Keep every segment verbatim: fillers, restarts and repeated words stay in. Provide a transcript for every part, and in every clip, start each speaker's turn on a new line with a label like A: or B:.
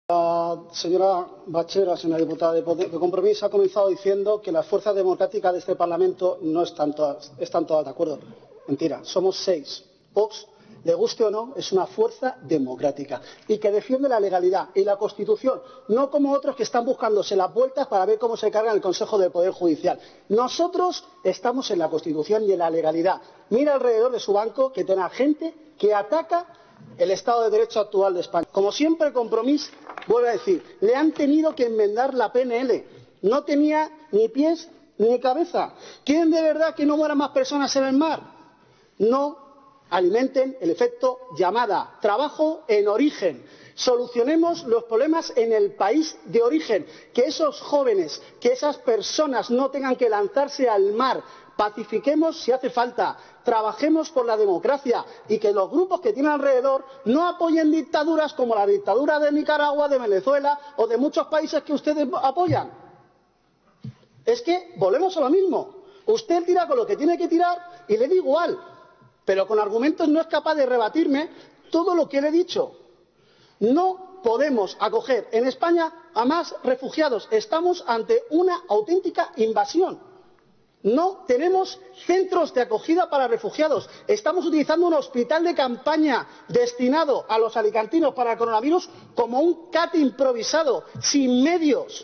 A: La señora Bachera, señora diputada de, de Compromís, ha comenzado diciendo que las fuerzas democráticas de este Parlamento no están todas, están todas de acuerdo. Mentira, somos seis. Vox, le guste o no, es una fuerza democrática y que defiende la legalidad y la Constitución, no como otros que están buscándose las vueltas para ver cómo se cargan el Consejo del Poder Judicial. Nosotros estamos en la Constitución y en la legalidad. Mira alrededor de su banco que tiene gente que ataca el Estado de Derecho actual de España. Como siempre, Compromís vuelve a decir, le han tenido que enmendar la P N L. No tenía ni pies ni cabeza. ¿Quieren de verdad que no mueran más personas en el mar? No alimenten el efecto llamada. Trabajo en origen. Solucionemos los problemas en el país de origen. Que esos jóvenes, que esas personas no tengan que lanzarse al mar. Pacifiquemos si hace falta. Trabajemos por la democracia y que los grupos que tienen alrededor no apoyen dictaduras como la dictadura de Nicaragua, de Venezuela o de muchos países que ustedes apoyan. Es que volvemos a lo mismo. Usted tira con lo que tiene que tirar y le da igual, pero con argumentos no es capaz de rebatirme todo lo que le he dicho. No podemos acoger en España a más refugiados. Estamos ante una auténtica invasión. No tenemos centros de acogida para refugiados. Estamos utilizando un hospital de campaña destinado a los alicantinos para el coronavirus como un CAT improvisado, sin medios.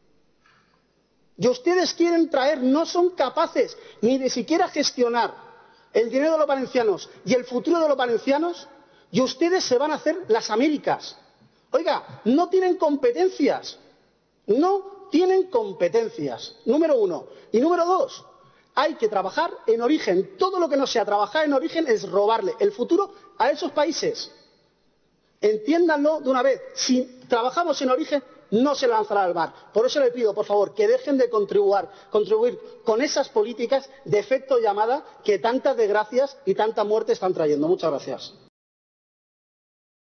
A: Y ustedes quieren traer, no son capaces ni de siquiera gestionar el dinero de los valencianos y el futuro de los valencianos, y ustedes se van a hacer las Américas. Oiga, no tienen competencias. No tienen competencias, número uno. Y número dos, hay que trabajar en origen. Todo lo que no sea trabajar en origen es robarle el futuro a esos países. Entiéndanlo de una vez. Si trabajamos en origen, no se lanzará al mar. Por eso le pido, por favor, que dejen de contribuir, contribuir con esas políticas de efecto llamada que tantas desgracias y tanta muerte están trayendo. Muchas gracias.